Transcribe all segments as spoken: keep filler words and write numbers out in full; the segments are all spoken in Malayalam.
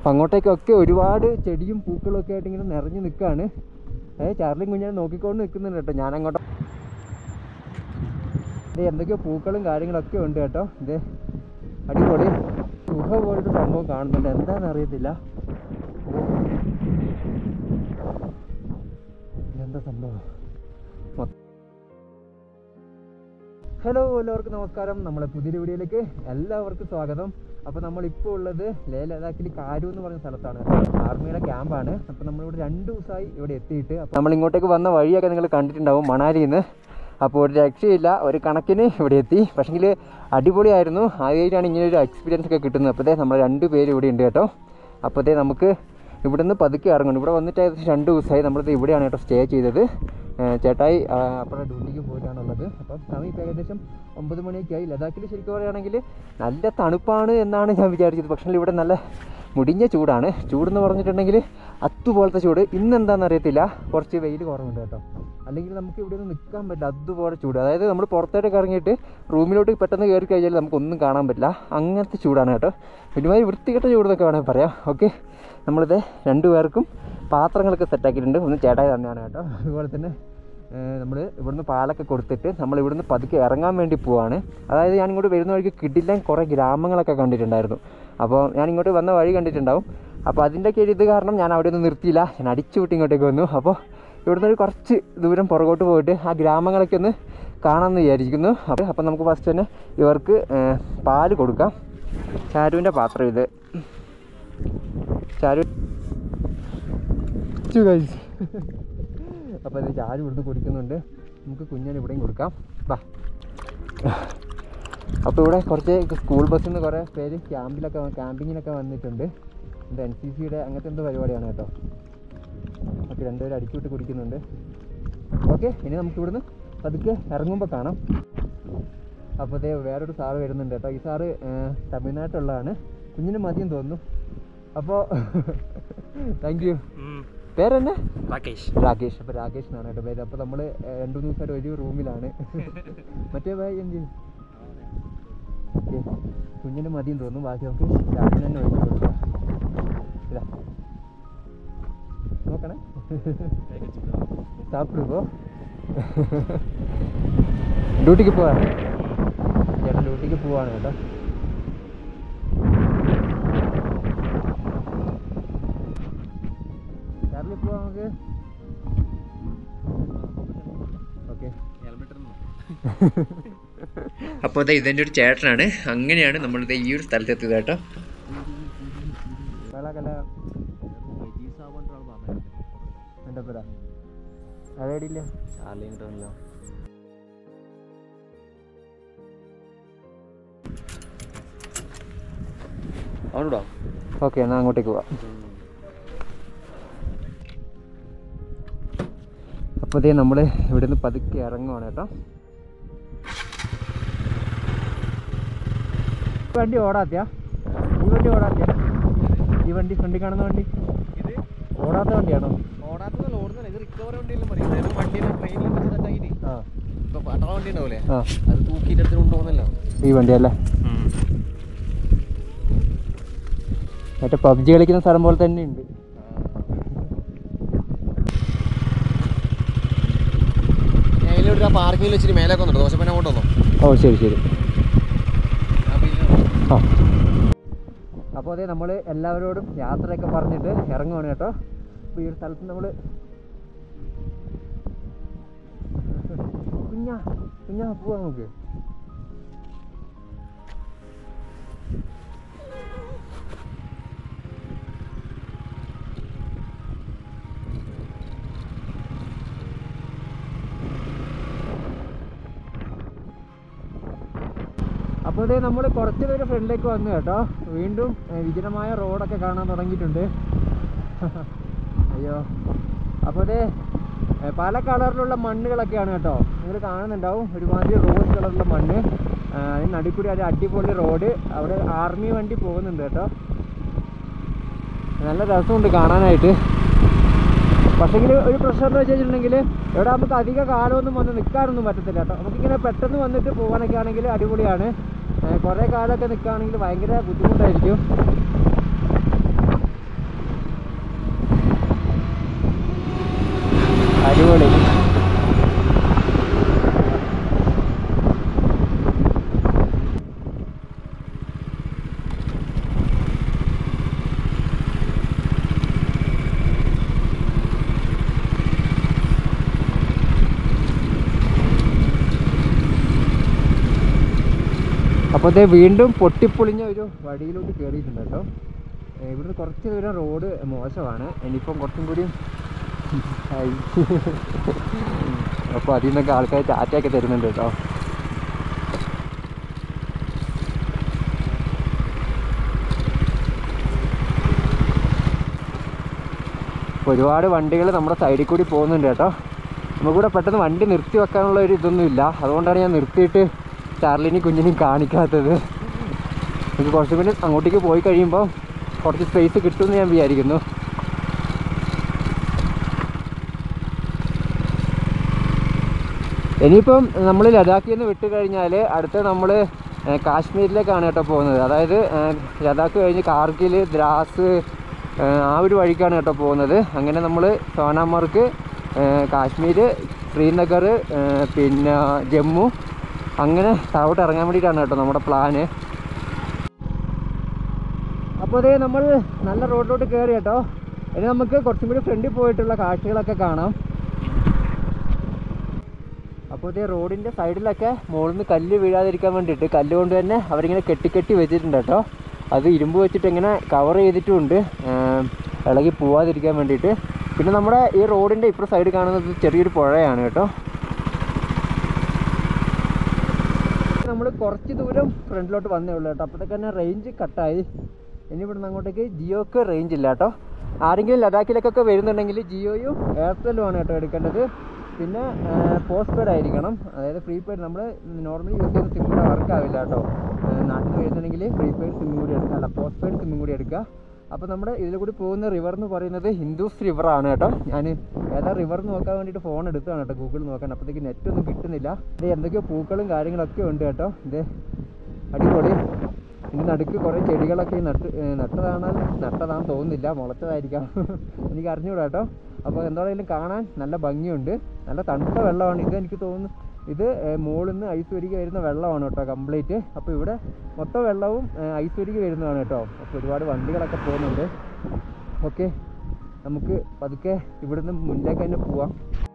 അപ്പം അങ്ങോട്ടേക്കൊക്കെ ഒരുപാട് ചെടിയും പൂക്കളും ഒക്കെ ആയിട്ട് ഇങ്ങനെ നിറഞ്ഞു നിൽക്കുകയാണ്. ഏ ചാർലിയും കുഞ്ഞാനെ നോക്കിക്കൊണ്ട് നിൽക്കുന്നുണ്ട് കേട്ടോ. ഞാൻ അങ്ങോട്ട് ഇത് എന്തൊക്കെയോ പൂക്കളും കാര്യങ്ങളൊക്കെ ഉണ്ട് കേട്ടോ. ഇത് അടിപൊളി ഗുഹ പോലൊരു സംഭവം കാണുന്നുണ്ട്, എന്താണെന്ന് അറിയത്തില്ല. ഇതെന്താ സംഭവം? ഹലോ എല്ലാവർക്കും നമസ്കാരം. നമ്മളെ പുതിയൊരു വീഡിയോയിലേക്ക് എല്ലാവർക്കും സ്വാഗതം. അപ്പോൾ നമ്മളിപ്പോൾ ഉള്ളത് ലേ ലഡാക്കിൽ കാരു എന്ന് പറയുന്ന സ്ഥലത്താണ്. ആർമിയുടെ ക്യാമ്പാണ്. അപ്പോൾ നമ്മളിവിടെ രണ്ട് ദിവസമായി ഇവിടെ എത്തിയിട്ട്. അപ്പോൾ നമ്മളിങ്ങോട്ടേക്ക് വന്ന വഴിയൊക്കെ നിങ്ങൾ കണ്ടിട്ടുണ്ടാവും മണാലിയിൽ നിന്ന്. അപ്പോൾ ഒരു രക്ഷയില്ല, ഒരു കണക്കിന് ഇവിടെ എത്തി. പക്ഷേങ്കിൽ അടിപൊളിയായിരുന്നു. ആദ്യമായിട്ടാണ് ഇങ്ങനെ ഒരു എക്സ്പീരിയൻസ് ഒക്കെ കിട്ടുന്നത്. അപ്പോഴത്തേ നമ്മൾ രണ്ട് പേര് ഇവിടെ ഉണ്ട് കേട്ടോ. അപ്പോഴത്തേ നമുക്ക് ഇവിടുന്ന് പതുക്കെ ഇറങ്ങണം. ഇവിടെ വന്നിട്ട് ഏകദേശം രണ്ട് ദിവസമായി നമ്മളിത് ഇവിടെയാണ് കേട്ടോ സ്റ്റേ ചെയ്തത്. ചേട്ടായി അപ്പുറം ഡ്യൂട്ടിക്ക് പോയിട്ടാണുള്ളത്. അപ്പം സമയം ഇപ്പോൾ ഏകദേശം ഒമ്പത് മണിയൊക്കെ ആയി. ലഡാക്കിൽ ശരിക്കും പറയുകയാണെങ്കിൽ നല്ല തണുപ്പാണ് എന്നാണ് ഞാൻ വിചാരിച്ചത്. പക്ഷേ ഇവിടെ നല്ല മുടിഞ്ഞ ചൂടാണ്. ചൂടെന്ന് പറഞ്ഞിട്ടുണ്ടെങ്കിൽ അതുപോലത്തെ ചൂട്. ഇന്നെന്താണെന്ന് അറിയത്തില്ല, കുറച്ച് വെയിൽ കുറവുണ്ട് കേട്ടോ. അല്ലെങ്കിൽ നമുക്ക് ഇവിടെ ഒന്നും നിൽക്കാൻ പറ്റില്ല, അതുപോലെ ചൂട്. അതായത് നമ്മൾ പുറത്തോട്ടൊക്കെ ഇറങ്ങിയിട്ട് റൂമിലോട്ട് പെട്ടെന്ന് കയറി കഴിഞ്ഞാൽ നമുക്കൊന്നും കാണാൻ പറ്റില്ല, അങ്ങനത്തെ ചൂടാണ് കേട്ടോ. ഒരുമാതിരി വൃത്തികെട്ട ചൂടെന്നൊക്കെ വേണമെങ്കിൽ പറയാം. ഓക്കെ, നമ്മളിത് രണ്ടു പേർക്കും പാത്രങ്ങളൊക്കെ സെറ്റാക്കിയിട്ടുണ്ട്. ഒന്ന് ചേട്ടായി തന്നെയാണ് കേട്ടോ. അതുപോലെ തന്നെ നമ്മൾ ഇവിടുന്ന് പാലൊക്കെ കൊടുത്തിട്ട് നമ്മൾ ഇവിടുന്ന് പതുക്കെ ഇറങ്ങാൻ വേണ്ടി പോവാണ്. അതായത് ഞാൻ ഇങ്ങോട്ട് വരുന്ന വഴിക്ക് കിടിലൻ കുറേ ഗ്രാമങ്ങളൊക്കെ കണ്ടിട്ടുണ്ടായിരുന്നു. അപ്പോൾ ഞാൻ ഇങ്ങോട്ട് വന്ന വഴി കണ്ടിട്ടുണ്ടാവും. അപ്പോൾ അതിൻ്റെയൊക്കെ ഒരു ഇത് കാരണം ഞാൻ അവിടെ ഒന്നും നിർത്തിയില്ല, ഞാൻ അടിച്ചു വിട്ട് ഇങ്ങോട്ടേക്ക് വന്നു. അപ്പോൾ ഇവിടുന്ന് ഒരു കുറച്ച് ദൂരം പുറകോട്ട് പോയിട്ട് ആ ഗ്രാമങ്ങളൊക്കെ ഒന്ന് കാണാമെന്ന് വിചാരിക്കുന്നു. അപ്പോൾ അപ്പം നമുക്ക് ഫസ്റ്റ് തന്നെ ഇവർക്ക് പാല് കൊടുക്കാം. ചാരുവിൻ്റെ പാത്രം ഇത്. ചാരു കഴിച്ച് അപ്പോൾ ഇത് ചാരു ഇവിടുന്ന് കുടിക്കുന്നുണ്ട്. നമുക്ക് കുഞ്ഞിന് ഇവിടെയും കൊടുക്കാം. ബാ. അപ്പോൾ ഇവിടെ കുറച്ച് സ്കൂൾ ബസ്സിൽ നിന്ന് കുറേ പേര് ക്യാമ്പിലൊക്കെ ക്യാമ്പിങ്ങിനൊക്കെ വന്നിട്ടുണ്ട്. ഇത് എൻ സി സിയുടെ അങ്ങനത്തെ എന്തോ പരിപാടിയാണ് കേട്ടോ. ഓക്കെ, രണ്ടുപേരും അടിച്ചുവിട്ട് കുടിക്കുന്നുണ്ട്. ഓക്കെ, ഇനി നമുക്ക് ഇവിടുന്ന് പതുക്കെ ഇറങ്ങുമ്പോൾ കാണാം. അപ്പോൾ അതേ വേറൊരു സാറ് വരുന്നുണ്ട് കേട്ടോ. ഈ സാറ് തമിഴ്നാട്ടിലുള്ളതാണ്. കുഞ്ഞിന് മതിയെന്ന് തോന്നുന്നു. അപ്പോൾ താങ്ക് യു. പേരെന്നെ? രാകേഷ്. രാകേഷ്. അപ്പോൾ രാകേഷ് എന്നാണ് കേട്ടോ പേര്. അപ്പോൾ നമ്മൾ രണ്ടു മൂന്ന് ദിവസമായിട്ട് ഒരു റൂമിലാണ്. മറ്റേ ഭായി എന്ത്? ഓക്കെ, കുഞ്ഞിന് മതിയെന്ന് തോന്നുന്നു. ബാക്കി നമുക്ക് രാവിലെ തന്നെ വെച്ച് കൊടുക്കാം. ഇതാ നോക്കണേ, സാപ്പിടുമ്പോൾ ഡ്യൂട്ടിക്ക് പോവാണ് ചേട്ടൻ. ഡ്യൂട്ടിക്ക് പോവാണ് കേട്ടോ. ചാർലി പോവാം നമുക്ക്. ഓക്കെ. അപ്പോൾ അതെ ഇതെൻ്റെ ഒരു ചേട്ടനാണ്. അങ്ങനെയാണ് നമ്മളിത് ഈ ഒരു സ്ഥലത്തെത്തിയത് കേട്ടോ. എൻ്റെ പേരാ അതേടില്ല ചാർലിണ്ടല്ലോ. അവനോടോ? ഓക്കെ, എന്നാൽ അങ്ങോട്ടേക്ക് പോവാം. അപ്പോൾ ഇതേ നമ്മൾ ഇവിടെ നിന്ന് പതുക്കെ ഇറങ്ങുവാണ് കേട്ടോ. വണ്ടി ഓടാത്തിയാ? ഈ വണ്ടി ഓടാത്തിയാ? ഈ വണ്ടി ഫ്രണ്ടിൽ കാണുന്ന വണ്ടി ഓടാത്ത വണ്ടിയാണോ? ഈ വണ്ടിയല്ലേ? മറ്റേ പബ്ജി കളിക്കുന്ന സ്ഥലം പോലെ തന്നെ ഉണ്ട്. പാർക്കിങ്ങിൽ വെച്ചിട്ട് മേലേക്ക് വന്നിട്ട് ദോശപ്പന അങ്ങോട്ട് വന്നോ? ഓ ശരി ശരി. ആ അപ്പോൾ അതെ നമ്മൾ എല്ലാവരോടും യാത്രയൊക്കെ പറഞ്ഞിട്ട് ഇറങ്ങുവാണ് കേട്ടോ. അപ്പോൾ ഈ ഒരു സ്ഥലത്ത് നമ്മൾ കുഞ്ഞാ കുഞ്ഞാ പോവാ നമുക്ക്. അപ്പോൾ ഇതേ നമ്മൾ കുറച്ച് പേര് ഫ്രണ്ടിലേക്ക് വന്നു കേട്ടോ. വീണ്ടും വിജനമായ റോഡൊക്കെ കാണാൻ തുടങ്ങിയിട്ടുണ്ട്. അയ്യോ, അപ്പോൾ ഇതേ പല കളറിലുള്ള മണ്ണുകളൊക്കെയാണ് കേട്ടോ. നിങ്ങൾ കാണുന്നുണ്ടാവും ഒരുമാതിരി റോസ് കളറിലുള്ള മണ്ണ്. അതിന് നടുക്കൂടി ഒരു അടിപൊളി റോഡ്. അവിടെ ആർമി വണ്ടി പോകുന്നുണ്ട് കേട്ടോ. നല്ല രസമുണ്ട് കാണാനായിട്ട്. പക്ഷേങ്കിൽ ഒരു പ്രശ്നം എന്ന് വെച്ച് കഴിഞ്ഞിട്ടുണ്ടെങ്കിൽ ഇവിടെ നമുക്ക് അധിക കാലമൊന്നും വന്ന് നിൽക്കാനൊന്നും പറ്റത്തില്ല കേട്ടോ. നമുക്കിങ്ങനെ പെട്ടെന്ന് വന്നിട്ട് പോകാനൊക്കെ ആണെങ്കിൽ അടിപൊളിയാണ്. കുറേ കാലമൊക്കെ നിൽക്കുകയാണെങ്കിൽ ഭയങ്കര ബുദ്ധിമുട്ടായിരിക്കും. അപ്പോൾ ഇത് വീണ്ടും പൊട്ടിപ്പൊളിഞ്ഞ ഒരു വഴിയിലോട്ട് കയറിയിട്ടുണ്ട് കേട്ടോ. ഇവിടുന്ന് കുറച്ച് ദൂരം റോഡ് മോശമാണ്. ഇനിയിപ്പം കുറച്ചും കൂടി അപ്പോൾ അതിൽ നിന്നൊക്കെ ആൾക്കാർ ടാറ്റയൊക്കെ തരുന്നുണ്ട് കേട്ടോ. ഒരുപാട് വണ്ടികൾ നമ്മുടെ സൈഡിൽ കൂടി പോകുന്നുണ്ട് കേട്ടോ. നമുക്കിവിടെ പെട്ടെന്ന് വണ്ടി നിർത്തി വെക്കാനുള്ള ഒരു ഇതൊന്നുമില്ല. അതുകൊണ്ടാണ് ഞാൻ നിർത്തിയിട്ട് ചാർലിനെയും കുഞ്ഞിനെയും കാണിക്കാത്തത്. എനിക്ക് കുറച്ചും കൂടി അങ്ങോട്ടേക്ക് പോയി കഴിയുമ്പോൾ കുറച്ച് സ്പേസ് കിട്ടുമെന്ന് ഞാൻ വിചാരിക്കുന്നു. ഇനിയിപ്പം നമ്മൾ ലഡാക്കിൽ നിന്ന് വിട്ട് കഴിഞ്ഞാൽ അടുത്ത നമ്മൾ കാശ്മീരിലേക്കാണ് കേട്ടോ പോകുന്നത്. അതായത് ലഡാക്ക് കഴിഞ്ഞ് കാർഗിൽ, ദ്രാസ് ആ ഒരു വഴിക്കാണ് കേട്ടോ പോകുന്നത്. അങ്ങനെ നമ്മൾ സോനാമാർഗ്, കാശ്മീർ, ശ്രീനഗർ, പിന്നെ ജമ്മു, അങ്ങനെ താഴോട്ട് ഇറങ്ങാൻ വേണ്ടിയിട്ടാണ് കേട്ടോ നമ്മുടെ പ്ലാന്. അപ്പോൾ അതേ നമ്മൾ നല്ല റോഡിലോട്ട് കയറി കേട്ടോ. ഇനി നമുക്ക് കുറച്ചും കൂടി ഫ്രണ്ടിൽ പോയിട്ടുള്ള കാഴ്ചകളൊക്കെ കാണാം. അപ്പോൾ ഇതേ റോഡിൻ്റെ സൈഡിലൊക്കെ മുകളിൽ നിന്ന് കല്ല് വീഴാതിരിക്കാൻ വേണ്ടിയിട്ട് കല്ല് കൊണ്ട് തന്നെ അവരിങ്ങനെ കെട്ടിക്കെട്ടി വെച്ചിട്ടുണ്ട് കേട്ടോ. അത് ഇരുമ്പ് വെച്ചിട്ട് ഇങ്ങനെ കവർ ചെയ്തിട്ടുമുണ്ട്, ഇളകി പോവാതിരിക്കാൻ വേണ്ടിയിട്ട്. പിന്നെ നമ്മുടെ ഈ റോഡിൻ്റെ ഇപ്പുറം സൈഡ് കാണുന്നത് ചെറിയൊരു പുഴയാണ് കേട്ടോ. നമ്മൾ കുറച്ച് ദൂരം ഫ്രണ്ടിലോട്ട് വന്നേ ഉള്ളൂ കേട്ടോ. അപ്പോഴത്തേക്ക് തന്നെ റേഞ്ച് കട്ടായി. ഇനി ഇവിടുന്ന് അങ്ങോട്ടേക്ക് ജിയോക്ക് റേഞ്ച് ഇല്ല കേട്ടോ. ആരെങ്കിലും ലഡാക്കിലേക്കൊക്കെ വരുന്നുണ്ടെങ്കിൽ ജിയോയും എയർടെല്ലും ആണ് കേട്ടോ എടുക്കേണ്ടത്. പിന്നെ പോസ്റ്റ് പെയ്ഡ് ആയിരിക്കണം. അതായത് പ്രീ പെയ്ഡ് നമ്മൾ നോർമലി യൂസ് ചെയ്യുന്ന സിം കൂടെ വർക്ക് ആവില്ല കേട്ടോ. നാട്ടിൽ വരുന്നുണ്ടെങ്കിൽ പ്രീ പെയ്ഡ് സിമ്മും കൂടി എടുക്കുക, അല്ല പോസ്റ്റ് പെയ്ഡ് സിമ്മും കൂടി എടുക്കുക. അപ്പോൾ നമ്മുടെ ഇതിൽ കൂടി പോകുന്ന റിവർ എന്ന് പറയുന്നത് ഹിന്ദൂസ് റിവറാണ് കേട്ടോ. ഞാൻ ഏതാ റിവർ നോക്കാൻ വേണ്ടിയിട്ട് ഫോൺ എടുത്തതാണ് കേട്ടോ, ഗൂഗിളിൽ നോക്കാൻ. അപ്പോഴത്തേക്ക് നെറ്റൊന്നും കിട്ടുന്നില്ല. ഇത് എന്തൊക്കെയോ പൂക്കളും കാര്യങ്ങളൊക്കെ ഉണ്ട് കേട്ടോ. ഇത് അടിപൊളി. ഇതിൻ്റെ നടുക്ക് കുറേ ചെടികളൊക്കെ നട്ട് നട്ടതാണ് നട്ടതാണെന്ന് തോന്നുന്നില്ല, മുളച്ചതായിരിക്കാം, എനിക്ക് അറിഞ്ഞുകൂടാ കേട്ടോ. അപ്പോൾ എന്താണെങ്കിലും കാണാൻ നല്ല ഭംഗിയുണ്ട്. നല്ല തണുത്ത വെള്ളമാണ് ഇത്. എനിക്ക് തോന്നുന്നു ഇത് മുകളിൽ നിന്ന് ഐസ് ഉരുകി വരുന്ന വെള്ളമാണ് കേട്ടോ കംപ്ലീറ്റ്. അപ്പോൾ ഇവിടെ മൊത്തം വെള്ളവും ഐസ് ഉരുകി വരുന്നതാണ് കേട്ടോ. അപ്പോൾ ഒരുപാട് വണ്ടികളൊക്കെ പോകുന്നുണ്ട്. ഓക്കെ, നമുക്ക് പതുക്കെ ഇവിടുന്ന് മുന്നിലേക്ക് തന്നെ പോവാം.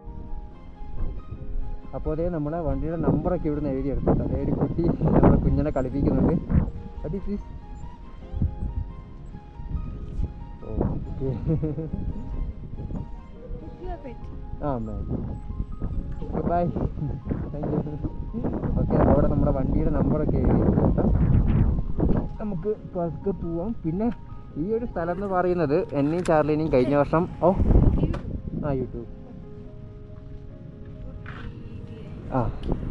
അപ്പോൾ അതേ നമ്മളെ വണ്ടിയുടെ നമ്പറൊക്കെ ഇവിടുന്ന് എഴുതിയെടുത്തിട്ട് അതേ ഒരു കുട്ടി നമ്മളെ കുഞ്ഞിനെ കളിപ്പിക്കുന്നുണ്ട്. What is this? ഓക്കെ. ആ ma'am, okay bye, thank you. Okay, അവിടെ നമ്മുടെ വണ്ടിയുടെ നമ്പറൊക്കെ എഴുതിയിട്ടുണ്ട്. നമുക്ക് പതുക്കെ പോവാം. പിന്നെ ഈ ഒരു സ്ഥലം എന്ന് പറയുന്നത് എന്നെയും ചാർലിനെയും കഴിഞ്ഞ വർഷം ഓ ആ യൂട്യൂബ് ആ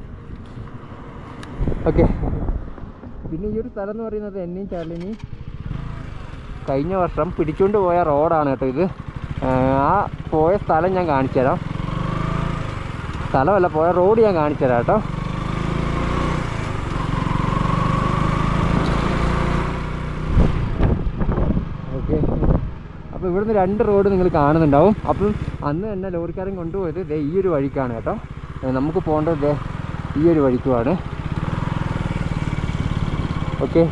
ഓക്കെ. പിന്നെ ഈ ഒരു സ്ഥലം എന്ന് പറയുന്നത് എന്നെയും ചാർലിനെയും കഴിഞ്ഞ വർഷം പിടിച്ചുകൊണ്ട് പോയ റോഡാണ് കേട്ടോ ഇത്. ആ പോയ സ്ഥലം ഞാൻ കാണിച്ചു തരാം. സ്ഥലമല്ല, പോയ റോഡ് ഞാൻ കാണിച്ചു തരാം കേട്ടോ. ഓക്കെ, അപ്പോൾ ഇവിടുന്ന് രണ്ട് റോഡ് നിങ്ങൾ കാണുന്നുണ്ടാവും. അപ്പം അന്ന് തന്നെ ലോറിക്കാരൻ കൊണ്ടുപോയത് ദേ ഈ ഒരു വഴിക്കാണ് കേട്ടോ. നമുക്ക് പോകേണ്ടത് ദേ ഈ ഒരു വഴിക്കുമാണ്. ഓക്കെ,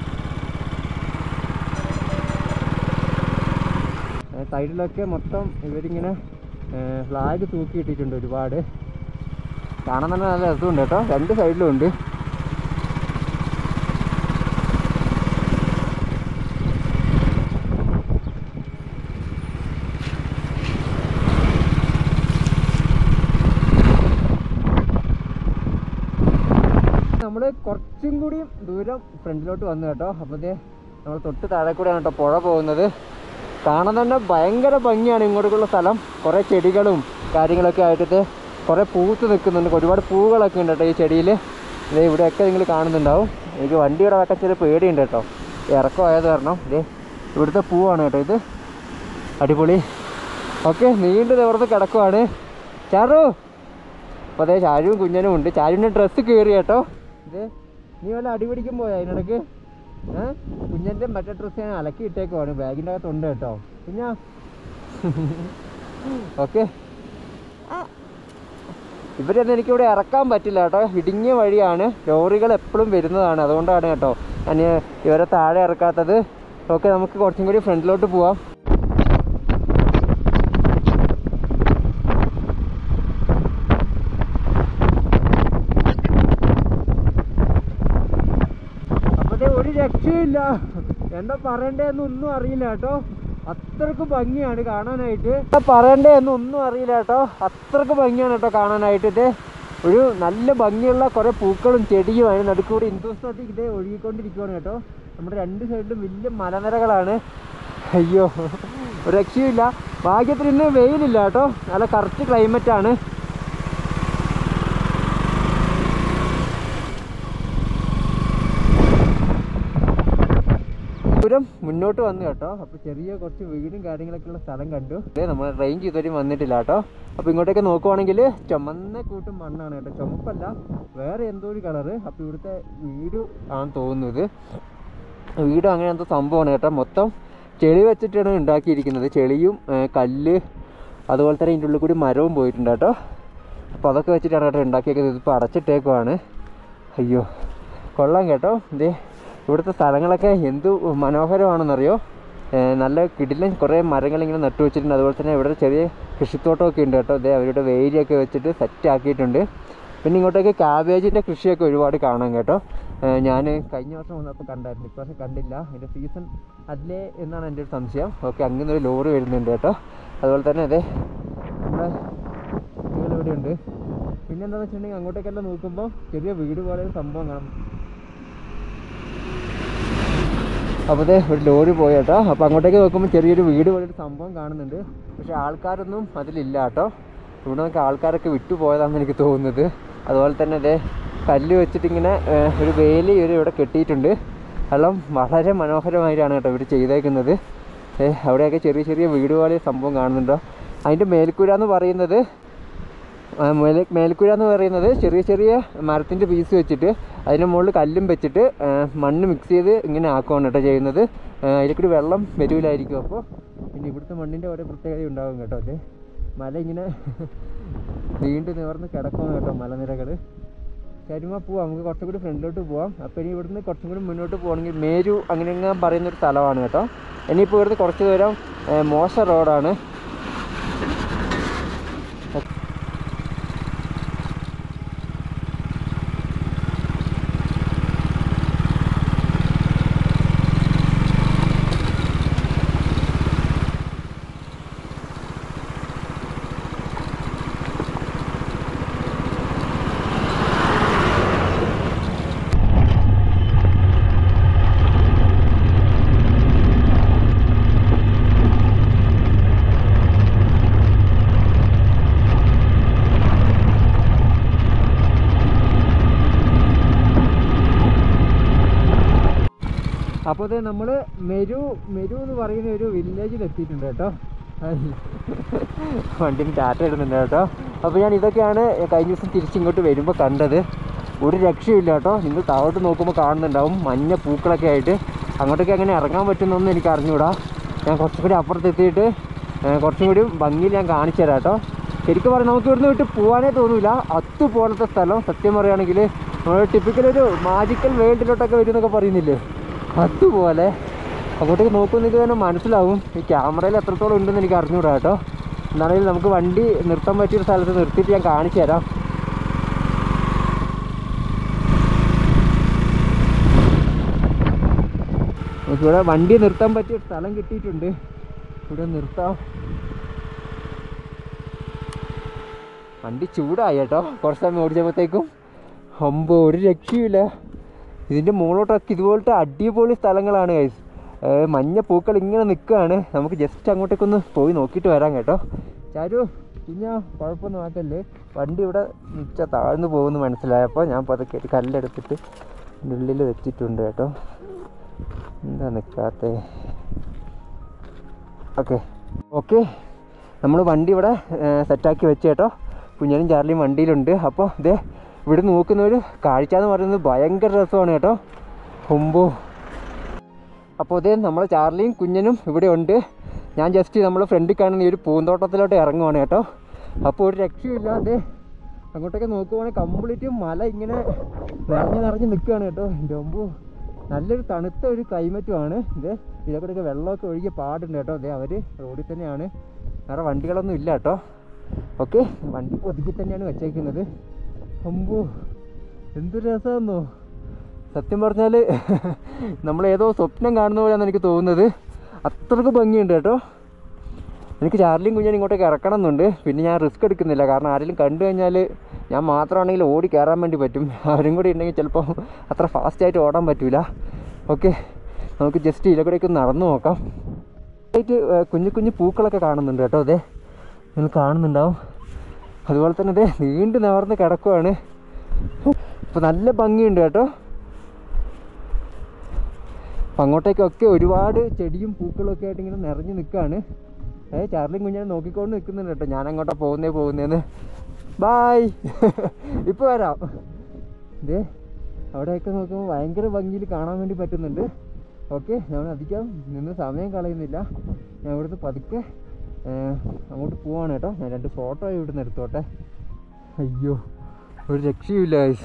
സൈഡിലൊക്കെ മൊത്തം ഇവരിങ്ങനെ ഫ്ലാഗ് തൂക്കിയിട്ടിട്ടുണ്ട് ഒരുപാട്. കാണാൻ തന്നെ നല്ല രസമുണ്ട് കേട്ടോ. രണ്ട് സൈഡിലും ഉണ്ട്. നമ്മൾ കുറച്ചും കൂടി ദൂരം ഫ്രണ്ടിലോട്ട് വന്നു കേട്ടോ. അപ്പോൾ ഇതേ നമ്മൾ തൊട്ട് താഴെ കൂടെയാണ് കേട്ടോ പുഴ പോകുന്നത്. കാണാൻ തന്നെ ഭയങ്കര ഭംഗിയാണ് ഇങ്ങോട്ടേക്കുള്ള സ്ഥലം. കുറേ ചെടികളും കാര്യങ്ങളൊക്കെ ആയിട്ട് കുറേ പൂത്ത് നിൽക്കുന്നുണ്ട്. ഒരുപാട് പൂവുകളൊക്കെ ഉണ്ട് കേട്ടോ ഈ ചെടിയിൽ. ഇതേ ഇവിടെയൊക്കെ നിങ്ങൾ കാണുന്നുണ്ടാവും. എനിക്ക് വണ്ടിയുടെ ഒക്കെ ചെറിയ പേടിയുണ്ട് കേട്ടോ, ഇറക്കമായത് കാരണം. ഇതേ ഇവിടുത്തെ പൂവാണ് കേട്ടോ ഇത്. അടിപൊളി. ഓക്കെ, നീണ്ടു നിവർന്ന് കിടക്കുവാണ് ചാരു. അപ്പോൾ അതേ ചാരുവും കുഞ്ഞനും ഉണ്ട്. ചാരുവിൻ്റെ ഡ്രസ്സ് കീറി കേട്ടോ. ഇത് നീ വല്ല അടിപിടിക്കും പോയാ അതിനിടയ്ക്ക്? ഏഹ് കുഞ്ഞൻ്റെ മറ്റേ ഡ്രസ്സ് ഞാൻ അലക്കി ഇട്ടേക്കുവാണ്, ബാഗിൻ്റെ അകത്തുണ്ട് കേട്ടോ കുഞ്ഞാ. ഓക്കെ, ഇവരൊന്നും എനിക്കിവിടെ ഇറക്കാൻ പറ്റില്ല കേട്ടോ. ഇടുങ്ങിയ വഴിയാണ്, ലോറികൾ എപ്പോഴും വരുന്നതാണ്. അതുകൊണ്ടാണ് കേട്ടോ ഞാൻ ഇവരെ താഴെ ഇറക്കാത്തത്. ഓക്കെ, നമുക്ക് കുറച്ചും കൂടി ഫ്രണ്ടിലോട്ട് പോവാം. രക്ഷയില്ല. എന്താ പറയണ്ടേന്നൊന്നും അറിയില്ല കേട്ടോ, അത്രക്ക് ഭംഗിയാണ് കാണാനായിട്ട്. എന്താ പറയണ്ടേന്നൊന്നും അറിയില്ല കേട്ടോ, അത്രക്ക് ഭംഗിയാണ് കേട്ടോ കാണാനായിട്ട്. ഇത് ഒരു നല്ല ഭംഗിയുള്ള കുറേ പൂക്കളും ചെടിയും അതിന് നടുക്കൂടെ ഹിന്ദുസ് നദി ഇതേ ഒഴുകിക്കൊണ്ടിരിക്കുകയാണ് കേട്ടോ. നമ്മുടെ രണ്ട് സൈഡിലും വലിയ മലനിരകളാണ്. അയ്യോ ഒരു രക്ഷയില്ല. ഭാഗ്യത്തിന് ഇന്ന് വെയിലില്ല കേട്ടോ, നല്ല കറക്റ്റ് ക്ലൈമറ്റാണ്. ദൂരം മുന്നോട്ട് വന്നു കേട്ടോ. അപ്പോൾ ചെറിയ കുറച്ച് വീടും കാര്യങ്ങളൊക്കെ ഉള്ള സ്ഥലം കണ്ടു. അതെ നമ്മൾ റേഞ്ച് ഇതുവരെയും വന്നിട്ടില്ല കേട്ടോ. അപ്പോൾ ഇങ്ങോട്ടേക്ക് നോക്കുവാണെങ്കിൽ ചുമന്ന കൂട്ടും മണ്ണാണ് കേട്ടോ, ചുമപ്പല്ല വേറെ എന്തോ ഒരു കളറ്. അപ്പോൾ ഇവിടുത്തെ വീട് ആണെന്ന് തോന്നുന്നത്, വീട് അങ്ങനെ എന്തോ സംഭവമാണ് കേട്ടോ. മൊത്തം ചെളി വെച്ചിട്ടാണ് ഉണ്ടാക്കിയിരിക്കുന്നത്, ചെളിയും കല്ല് അതുപോലെ തന്നെ ഇതിൻ്റെ ഉള്ളിൽ കൂടി മരവും പോയിട്ടുണ്ട് കേട്ടോ. അപ്പോൾ അതൊക്കെ വെച്ചിട്ടാണ് കേട്ടോ ഉണ്ടാക്കിയിരിക്കുന്നത്. ഇതിപ്പോൾ അടച്ചിട്ടേക്കുവാണ്. അയ്യോ കൊള്ളാം കേട്ടോ. ഇതേ ഇവിടുത്തെ സ്ഥലങ്ങളൊക്കെ എന്ത് മനോഹരമാണെന്നറിയോ, നല്ല കിടിലൻ കുറേ മരങ്ങളിങ്ങനെ നട്ടു വെച്ചിട്ടുണ്ട്. അതുപോലെ തന്നെ ഇവിടെ ചെറിയ കൃഷിത്തോട്ടമൊക്കെ ഉണ്ട് കേട്ടോ. ഇതേ അവരുടെ വേലിയൊക്കെ വെച്ചിട്ട് സെറ്റ് ആക്കിയിട്ടുണ്ട്. പിന്നെ ഇങ്ങോട്ടേക്ക് ക്യാബേജിൻ്റെ കൃഷിയൊക്കെ ഒരുപാട് കാണാം കേട്ടോ. ഞാൻ കഴിഞ്ഞ വർഷം വന്നപ്പോൾ കണ്ടായിരുന്നു, ഇപ്രാവശ്യം കണ്ടില്ല. ഇതിൻ്റെ സീസൺ അതിലേ എന്നാണ് എൻ്റെ ഒരു സംശയം. ഓക്കെ, അങ്ങനെ ഒരു ലോറി വരുന്നുണ്ട് കേട്ടോ. അതുപോലെ തന്നെ അതെ നമ്മുടെ കുട്ടികളിവിടെ ഉണ്ട്. പിന്നെ എന്താണെന്ന് വെച്ചിട്ടുണ്ടെങ്കിൽ അങ്ങോട്ടേക്കെല്ലാം നോക്കുമ്പോൾ ചെറിയ വീട് പോലെ ഒരു സംഭവം കാണാം. അപ്പോൾ അതെ ഒരു ലോറി പോയി കേട്ടോ. അപ്പോൾ അങ്ങോട്ടേക്ക് നോക്കുമ്പോൾ ചെറിയൊരു വീട് പോലെ ഒരു സംഭവം കാണുന്നുണ്ട്. പക്ഷേ ആൾക്കാരൊന്നും അതിലില്ല കേട്ടോ. ഇവിടെ നിന്നൊക്കെ ആൾക്കാരൊക്കെ വിട്ടുപോയതാണെന്ന് എനിക്ക് തോന്നുന്നത്. അതുപോലെ തന്നെ അതെ കല്ല് വെച്ചിട്ടിങ്ങനെ ഒരു വേലി ഒരു ഇവിടെ കെട്ടിയിട്ടുണ്ട്. എല്ലാം വളരെ മനോഹരമായിട്ടാണ് കേട്ടോ ഇവർ ചെയ്തേക്കുന്നത്. അവിടെയൊക്കെ ചെറിയ ചെറിയ വീട് പോലെ സംഭവം കാണുന്നുണ്ടോ. അതിൻ്റെ മേൽക്കൂര എന്ന് പറയുന്നത് മേലെ മേൽക്കൂര എന്ന് പറയുന്നത് ചെറിയ ചെറിയ മരത്തിൻ്റെ പീസ് വെച്ചിട്ട് അതിൻ്റെ മുകളിൽ കല്ലും വെച്ചിട്ട് മണ്ണ് മിക്സ് ചെയ്ത് ഇങ്ങനെ ആക്കുകയാണ് കേട്ടോ ചെയ്യുന്നത്. അതിൽ കൂടി വെള്ളം വരൂലായിരിക്കും. അപ്പോൾ പിന്നെ ഇവിടുത്തെ മണ്ണിൻ്റെ ഓരോ പ്രത്യേകത ഉണ്ടാകും കേട്ടോ. അത് മല ഇങ്ങനെ നീണ്ടു നിവർന്ന് കിടക്കുകയാണ് കേട്ടോ മലനിരകൾ. കരിമ പോവാം, നമുക്ക് കുറച്ചും കൂടി ഫ്രണ്ടിലോട്ട് പോവാം. അപ്പോൾ ഇനി ഇവിടുന്ന് കുറച്ചും കൂടി മുന്നോട്ട് പോകണമെങ്കിൽ മേരു അങ്ങനെ പറയുന്നൊരു സ്ഥലമാണ് കേട്ടോ. ഇനിയിപ്പോൾ ഇവിടുന്ന് കുറച്ച് ദൂരം മോശം റോഡാണ്. അപ്പോൾ അത് നമ്മൾ മെരു മെരു എന്ന് പറയുന്ന ഒരു വില്ലേജിൽ എത്തിയിട്ടുണ്ട് കേട്ടോ. വണ്ടിന് ടാറ്റ ഇടുന്നുണ്ട് കേട്ടോ. അപ്പോൾ ഞാൻ ഇതൊക്കെയാണ് കഴിഞ്ഞ ദിവസം തിരിച്ചിങ്ങോട്ട് വരുമ്പോൾ കണ്ടത്. ഒരു രക്ഷയില്ല കേട്ടോ. നിങ്ങൾ താഴോട്ട് നോക്കുമ്പോൾ കാണുന്നുണ്ടാവും മഞ്ഞ പൂക്കളൊക്കെ ആയിട്ട്. അങ്ങോട്ടൊക്കെ എങ്ങനെ ഇറങ്ങാൻ പറ്റുന്നൊന്നും എനിക്ക് അറിഞ്ഞുകൂടാ. ഞാൻ കുറച്ചും കൂടി അപ്പുറത്തെത്തിയിട്ട് കുറച്ചും കൂടി ഭംഗിയിൽ ഞാൻ കാണിച്ചു തരാം കേട്ടോ. ശരിക്കും പറഞ്ഞാൽ നമുക്ക് ഇവിടുന്ന് വിട്ട് പോകാനേ തോന്നില്ല. അതുപോലത്തെ സ്ഥലം സത്യം പറയുകയാണെങ്കിൽ നമ്മൾ ടിപ്പിക്കലൊരു മാജിക്കൽ വേൾഡിലോട്ടൊക്കെ വരും എന്നൊക്കെ പറയുന്നില്ലേ, അതുപോലെ അങ്ങോട്ടേക്ക് നോക്കുമ്പോൾ നിങ്ങൾക്ക് തന്നെ മനസ്സിലാവും ഈ ക്യാമറയിൽ എത്രത്തോളം ഉണ്ടെന്ന് എനിക്ക് അറിഞ്ഞുകൂടാ കേട്ടോ. എന്താണെങ്കിലും നമുക്ക് വണ്ടി നിർത്താൻ പറ്റിയൊരു സ്ഥലത്ത് നിർത്തിയിട്ട് ഞാൻ കാണിച്ചു തരാം. നമുക്കിവിടെ വണ്ടി നിർത്താൻ പറ്റിയ സ്ഥലം കിട്ടിയിട്ടുണ്ട്, ഇവിടെ നിർത്താം. വണ്ടി ചൂടായി കേട്ടോ കുറച്ച് സമയം ഓടിച്ചപ്പോഴത്തേക്കും. അമ്പോ ഒരു രക്ഷയുമില്ല. ഇതിൻ്റെ മുകളിലോട്ടൊക്കെ ഇതുപോലത്തെ അടിപൊളി സ്ഥലങ്ങളാണ് ഗൈസ്. മഞ്ഞ പൂക്കൾ ഇങ്ങനെ നിൽക്കുകയാണ്. നമുക്ക് ജസ്റ്റ് അങ്ങോട്ടേക്കൊന്ന് പോയി നോക്കിയിട്ട് വരാം കേട്ടോ. ചാരു പിന്നെ കുഴപ്പമൊന്നും ആക്കല്ലേ, വണ്ടി ഇവിടെ നിൽച്ചാൽ താഴ്ന്നു പോകുമെന്ന് മനസ്സിലായപ്പോൾ ഞാൻ പതുക്കെ ഒരു കല്ലെടുത്തിട്ട് ഉള്ളിൽ വെച്ചിട്ടുണ്ട് കേട്ടോ. എന്താ നിൽക്കാത്തേ? ഓക്കെ ഓക്കെ നമ്മൾ വണ്ടി ഇവിടെ സെറ്റാക്കി വെച്ച് കേട്ടോ. കുഞ്ഞനും ചാർലിയും വണ്ടിയിലുണ്ട്. അപ്പോൾ ഇതേ ഇവിടെ നോക്കുന്ന ഒരു കാഴ്ച എന്ന് പറയുന്നത് ഭയങ്കര രസമാണ് കേട്ടോ. ഹുമ്പോ. അപ്പോൾ ഇതേ നമ്മളെ ചാർലിയും കുഞ്ഞനും ഇവിടെ ഉണ്ട്. ഞാൻ ജസ്റ്റ് നമ്മൾ ഫ്രണ്ടിൽ കാണുന്ന ഈ ഒരു പൂന്തോട്ടത്തിലോട്ട് ഇറങ്ങുവാണ് കേട്ടോ. അപ്പോൾ ഒരു രക്ഷയില്ല. അതെ അങ്ങോട്ടൊക്കെ നോക്കുവാണെങ്കിൽ കംപ്ലീറ്റ് മല ഇങ്ങനെ നിറഞ്ഞ് നിറഞ്ഞ് നിൽക്കുകയാണ് കേട്ടോ. എൻ്റെ മുമ്പ് നല്ലൊരു തണുത്ത ഒരു ക്ലൈമറ്റുമാണ് ഇത്. ഇതേക്കൂടെയൊക്കെ വെള്ളമൊക്കെ ഒഴുകിയ പാടുണ്ട് കേട്ടോ. അതെ അവർ റോഡിൽ തന്നെയാണ്, വേറെ വണ്ടികളൊന്നും ഇല്ല കേട്ടോ. ഓക്കെ, വണ്ടി ഒതുക്കി തന്നെയാണ് വെച്ചേക്കുന്നത്. അമ്പോ എന്തൊരു രസമാണെന്നോ. സത്യം പറഞ്ഞാൽ നമ്മളേതോ സ്വപ്നം കാണുന്ന പോലെയാണ് എനിക്ക് തോന്നുന്നത്. അത്രയ്ക്ക് ഭംഗിയുണ്ട് കേട്ടോ. എനിക്ക് ചാർലിയും കുഞ്ഞിനെ ഇങ്ങോട്ടേക്ക് ഇറക്കണം എന്നുണ്ട്. പിന്നെ ഞാൻ റിസ്ക് എടുക്കുന്നില്ല, കാരണം ആരെങ്കിലും കണ്ടു കഴിഞ്ഞാൽ ഞാൻ മാത്രമാണെങ്കിൽ ഓടി കയറാൻ വേണ്ടി പറ്റും. അവരും കൂടി ഉണ്ടെങ്കിൽ ചിലപ്പോൾ അത്ര ഫാസ്റ്റായിട്ട് ഓടാൻ പറ്റില്ല. ഓക്കെ, നമുക്ക് ജസ്റ്റ് ഇതിലൂടെയൊക്കെ ഒന്ന് നടന്നു നോക്കാം. ആയിട്ട് കുഞ്ഞു കുഞ്ഞു പൂക്കളൊക്കെ കാണുന്നുണ്ട് കേട്ടോ. അതെ, നിങ്ങൾ കാണുന്നുണ്ടാവും. അതുപോലെ തന്നെ അതെ നീണ്ടു നിവർന്ന് കിടക്കുവാണ്. ഇപ്പോൾ നല്ല ഭംഗിയുണ്ട് കേട്ടോ. അപ്പം അങ്ങോട്ടേക്കൊക്കെ ഒരുപാട് ചെടിയും പൂക്കളും ഒക്കെ ആയിട്ട് ഇങ്ങനെ നിറഞ്ഞു നിൽക്കുകയാണ്. ഏ ചാർലിയും കുഞ്ഞിനെ നോക്കിക്കൊണ്ട് നിൽക്കുന്നുണ്ട് കേട്ടോ. ഞാൻ അങ്ങോട്ടാ പോകുന്നേ പോകുന്നതെന്ന്. ബായ്, ഇപ്പോൾ വരാം. ഇതേ അവിടെയൊക്കെ നോക്കുമ്പോൾ ഭയങ്കര ഭംഗിയിൽ കാണാൻ വേണ്ടി പറ്റുന്നുണ്ട്. ഓക്കെ, ഞാൻ അധികം നിന്ന് സമയം കളയുന്നില്ല. ഞാൻ ഇവിടുന്ന് പതുക്കെ അങ്ങോട്ട് പോവാണ് കേട്ടോ. ഞാൻ രണ്ട് ഫോട്ടോ ഇവിടുന്ന് എടുത്തോട്ടെ. അയ്യോ, ഒരു രക്ഷയുമില്ല ഗൈസ്.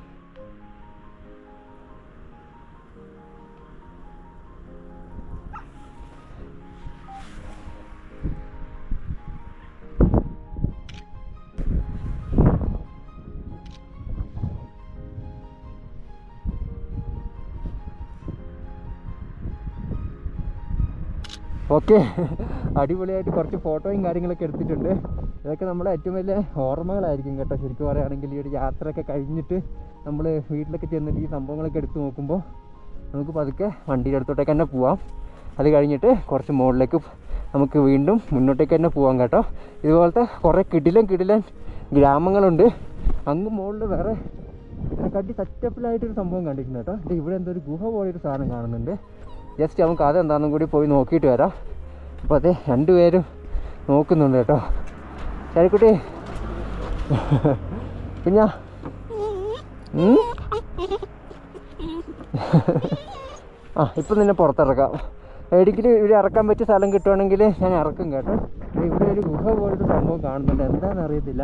ഓക്കെ, അടിപൊളിയായിട്ട് കുറച്ച് ഫോട്ടോയും കാര്യങ്ങളൊക്കെ എടുത്തിട്ടുണ്ട്. ഇതൊക്കെ നമ്മുടെ ഏറ്റവും വലിയ ഓർമ്മകളായിരിക്കും കേട്ടോ. ശരിക്കും പറയുകയാണെങ്കിൽ ഈ ഒരു യാത്രയൊക്കെ കഴിഞ്ഞിട്ട് നമ്മൾ വീട്ടിലൊക്കെ ചെന്നിട്ട് ഈ സംഭവങ്ങളൊക്കെ എടുത്ത് നോക്കുമ്പോൾ നമുക്ക് പതുക്കെ വണ്ടിയുടെ അടുത്തോട്ടേക്ക് തന്നെ പോവാം. അത് കഴിഞ്ഞിട്ട് കുറച്ച് മുകളിലേക്ക് നമുക്ക് വീണ്ടും മുന്നോട്ടേക്ക് തന്നെ പോവാം കേട്ടോ. ഇതുപോലത്തെ കുറേ കിടിലൻ കിടിലൻ ഗ്രാമങ്ങളുണ്ട്. അങ്ങ് മുകളിൽ വേറെ കട്ടി സെറ്റപ്പിലായിട്ടൊരു സംഭവം കണ്ടിട്ടുണ്ട് കേട്ടോ. ഇവിടെ എന്തോ ഒരു ഗുഹ പോലൊരു സാധനം കാണുന്നുണ്ട്. ജസ്റ്റ് നമുക്ക് അതെന്താണെന്നും കൂടി പോയി നോക്കിയിട്ട് വരാം. അപ്പോൾ അതെ രണ്ടുപേരും നോക്കുന്നുണ്ട് കേട്ടോ. ചാരിക്കുട്ടി കുഞ്ഞാ, ആ ഇപ്പം നിന്നെ പുറത്തിറക്കാം. എവിടെയെങ്കിലും ഇവിടെ ഇറക്കാൻ പറ്റിയ സ്ഥലം കിട്ടുവാണെങ്കിൽ ഞാൻ ഇറക്കും കേട്ടോ. ഇവിടെ ഒരു ഗുഹ പോലൊരു സംഭവം കാണുന്നുണ്ട്. എന്താണെന്ന് അറിയത്തില്ല.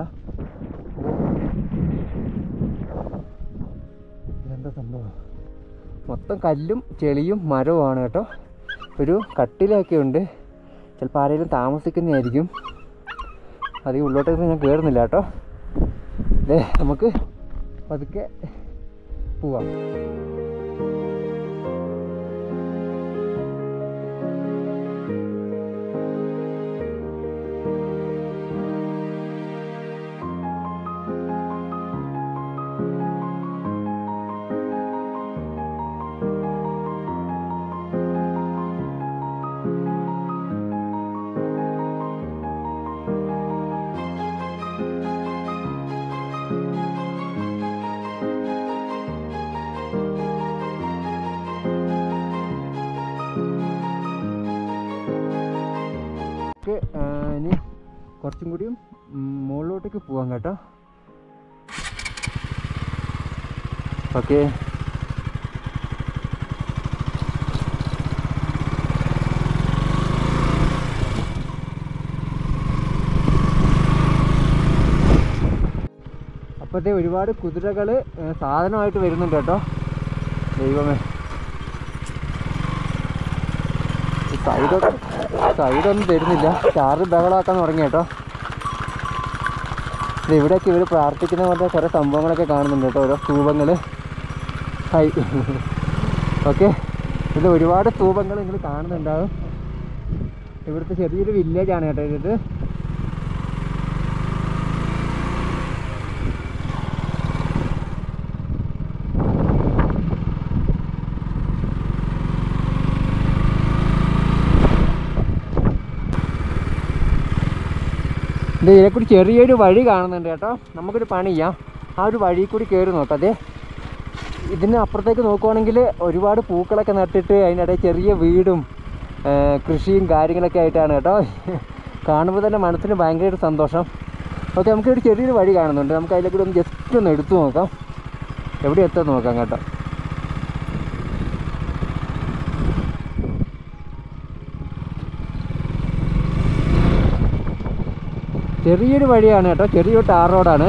എന്താ സംഭവം? മൊത്തം കല്ലും ചെളിയും മരവുമാണ് കേട്ടോ. ഒരു കട്ടിലൊക്കെ ഉണ്ട്. ചിലപ്പോൾ ആരെങ്കിലും താമസിക്കുന്നതായിരിക്കും. അത് ഈ ഉള്ളോട്ടേക്ക് ഞാൻ കയറുന്നില്ല കേട്ടോ. അതെ, നമുക്ക് പതുക്കെ പോവാം. ഇനി കുറച്ചും കൂടിയും മുകളിലോട്ടേക്ക് പോവാം കേട്ടോ. ഓക്കെ, അപ്പോഴത്തെ ഒരുപാട് കുതിരകൾ സാധനമായിട്ട് വരുന്നുണ്ട് കേട്ടോ. ദൈവമേ, സൈഡൊക്കെ സൈഡൊന്നും തരുന്നില്ല. ചാറ് ബഹളാക്കാൻ തുടങ്ങി കേട്ടോ. ഇവിടെയൊക്കെ ഇവർ പ്രാർത്ഥിക്കുന്ന പോലത്തെ കുറേ സംഭവങ്ങളൊക്കെ കാണുന്നുണ്ട് കേട്ടോ. ഓരോ സ്തൂപങ്ങൾ. ഹൈ ഓക്കെ, ഇത് ഒരുപാട് സ്തൂപങ്ങൾ നിങ്ങൾ കാണുന്നുണ്ടാവും. ഇവിടുത്തെ ചെറിയൊരു വില്ലേജാണ് കേട്ടോ ഇത്. ഇതിലെ കൂടി ചെറിയൊരു വഴി കാണുന്നുണ്ട് കേട്ടോ. നമുക്കൊരു പണി ചെയ്യാം, ആ ഒരു വഴി കൂടി കയറി നോക്കാം. അതെ, ഇതിന് അപ്പുറത്തേക്ക് നോക്കുവാണെങ്കിൽ ഒരുപാട് പൂക്കളൊക്കെ നട്ടിട്ട് അതിനിടയിൽ ചെറിയ വീടും കൃഷിയും കാര്യങ്ങളൊക്കെ ആയിട്ടാണ് കേട്ടോ. കാണുമ്പോൾ തന്നെ മനസ്സിന് ഭയങ്കര സന്തോഷം. ഓക്കെ, നമുക്കൊരു ചെറിയൊരു വഴി കാണുന്നുണ്ട്. നമുക്ക് അതിലെ കൂടി ഒന്ന് ജസ്റ്റ് ഒന്ന് എടുത്തു നോക്കാം, എവിടെ എത്താൻ നോക്കാം കേട്ടോ. ചെറിയൊരു വഴിയാണ് കേട്ടോ, ചെറിയൊരു ടാർ റോഡാണ്.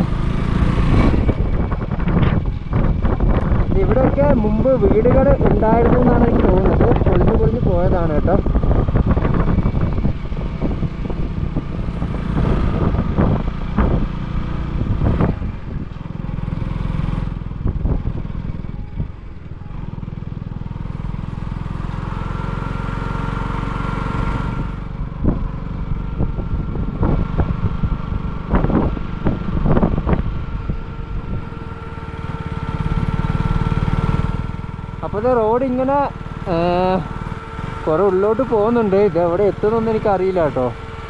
ഇവിടെയൊക്കെ മുമ്പ് വീടുകൾ ഉണ്ടായിരുന്നു എന്നാണ് എനിക്ക് തോന്നുന്നത്. പൊളിഞ്ഞു പൊളിഞ്ഞു പോയതാണ് കേട്ടോ. ഇപ്പോഴത്തെ റോഡ് ഇങ്ങനെ കുറേ ഉള്ളോട്ട് പോകുന്നുണ്ട്. ഇത് എവിടെ എത്തുന്നൊന്നും എനിക്കറിയില്ല കേട്ടോ.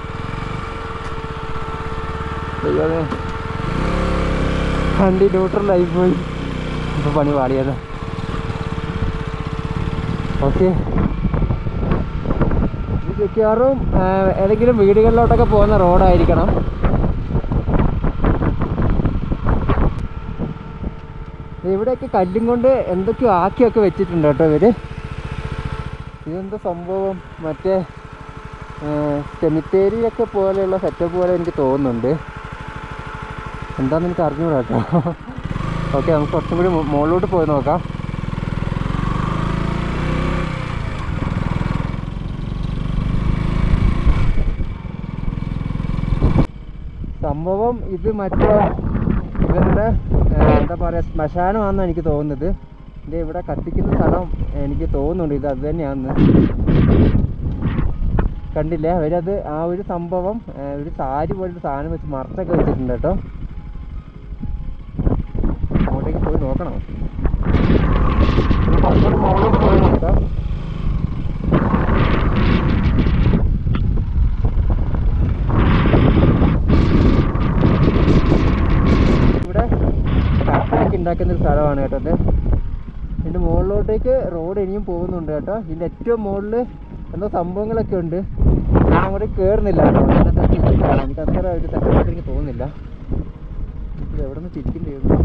അയ്യോ വണ്ടി ന്യൂട്രലായി പോയി. ഇപ്പോൾ പണി പാളിയത്. ഓക്കെ, ഇത് മിക്കവാറും ഏതെങ്കിലും വീടുകളിലോട്ടൊക്കെ പോകുന്ന റോഡായിരിക്കണം. ഇവിടെയൊക്കെ കല്ലും കൊണ്ട് എന്തൊക്കെയോ ആക്കിയൊക്കെ വെച്ചിട്ടുണ്ട് കേട്ടോ ഇവർ. ഇതെന്താ സംഭവം? മറ്റേ സെമിത്തേരിയൊക്കെ പോലെയുള്ള സെറ്റപ്പ് പോലെ എനിക്ക് തോന്നുന്നുണ്ട്. എന്താണെന്ന് എനിക്ക് അറിഞ്ഞൂടാ കേട്ടോ. ഓക്കെ, നമുക്ക് കുറച്ചും കൂടി മുകളിലോട്ട് പോയി നോക്കാം. സംഭവം ഇത് മറ്റേ ഇവരുടെ എന്താ പറയുക ശ്മശാനമാണെന്നാണ് എനിക്ക് തോന്നുന്നത്. ഇത് ഇവിടെ കത്തിക്കുന്ന സ്ഥലം എനിക്ക് തോന്നുന്നുണ്ട് ഇത് അത് തന്നെയാണെന്ന്. കണ്ടില്ലേ അവരത് ആ ഒരു സംഭവം ഒരു സാരി പോലൊരു സാധനം വെച്ച് മറച്ചൊക്കെ വെച്ചിട്ടുണ്ട് കേട്ടോ. അങ്ങോട്ടേക്ക് പോയി നോക്കണം. മുകളിലോട്ട് പോയി നോക്കാം. ഇവിടെ കട്ടയൊക്കെ ഉണ്ടാക്കുന്ന ഒരു സ്ഥലമാണ് കേട്ടോ അത്. ഇതിൻ്റെ മുകളിലോട്ടേക്ക് റോഡ് ഇനിയും പോകുന്നുണ്ട് കേട്ടോ. ഇതിൻ്റെ ഏറ്റവും മുകളിൽ എന്തോ സംഭവങ്ങളൊക്കെ ഉണ്ട്. ഞാൻ അങ്ങോട്ട് കയറുന്നില്ല കേട്ടോ. എനിക്ക് അത്ര ഒരു സെറ്റപ്പായിട്ട് എനിക്ക് തോന്നുന്നില്ല. ഇത് എവിടെ നിന്ന് തിരിക്കേണ്ടി?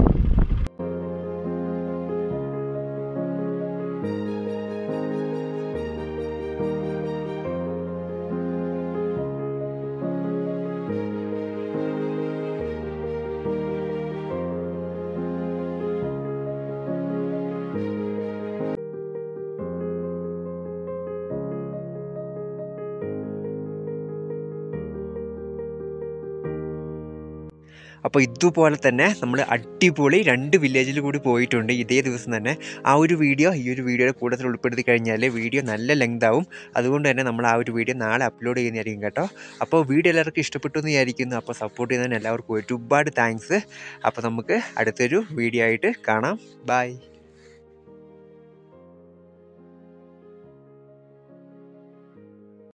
അപ്പോൾ ഇതുപോലെ തന്നെ നമ്മൾ അടിപൊളി രണ്ട് വില്ലേജിൽ കൂടി പോയിട്ടുണ്ട് ഇതേ ദിവസം തന്നെ. ആ ഒരു വീഡിയോ ഈ ഒരു വീഡിയോയുടെ കൂട്ടത്തിൽ ഉൾപ്പെടുത്തി കഴിഞ്ഞാൽ വീഡിയോ നല്ല ലെങ്ത് ആവും. അതുകൊണ്ട് തന്നെ നമ്മൾ ആ ഒരു വീഡിയോ നാളെ അപ്ലോഡ് ചെയ്യുന്നതായിരിക്കും കേട്ടോ. അപ്പോൾ വീഡിയോ എല്ലാവർക്കും ഇഷ്ടപ്പെട്ടു എന്ന് വിചാരിക്കുന്നു. അപ്പോൾ സപ്പോർട്ട് ചെയ്യുന്നതിന് എല്ലാവർക്കും ഒരുപാട് താങ്ക്സ്. അപ്പോൾ നമുക്ക് അടുത്തൊരു വീഡിയോ ആയിട്ട് കാണാം. ബൈ.